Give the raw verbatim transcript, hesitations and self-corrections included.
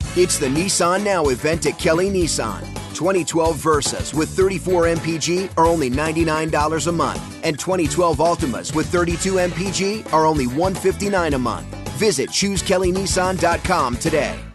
It's the Nissan Now Event at Kelly Nissan. twenty twelve Versas with thirty-four M P G are only ninety-nine dollars a month, and twenty twelve Altimas with thirty-two M P G are only one hundred fifty-nine dollars a month. Visit choose kelly nissan dot com today.